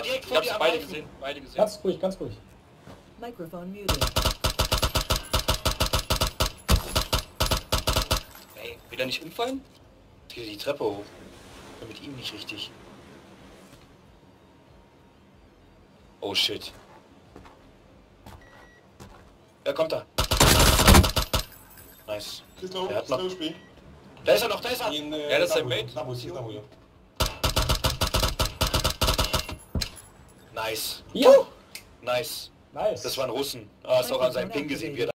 direkt Ich vor hab's dir am beide Reifen. gesehen. Beide gesehen. Ganz ruhig, ganz ruhig. Microphone muted. Ey, wieder nicht umfallen? Jetzt geht er die Treppe hoch. Bin mit ihm nicht richtig. Oh shit. Wer kommt da? Nice. Znowu, Der hat noch... znowu śpi. Da ist er noch, da ist er! Nim, Ja, das ist sein Mate. Znowu. Nice. Ja! Nice. Nice. Das waren Russen. Ah, hast auch an seinem Ping gesehen, wie er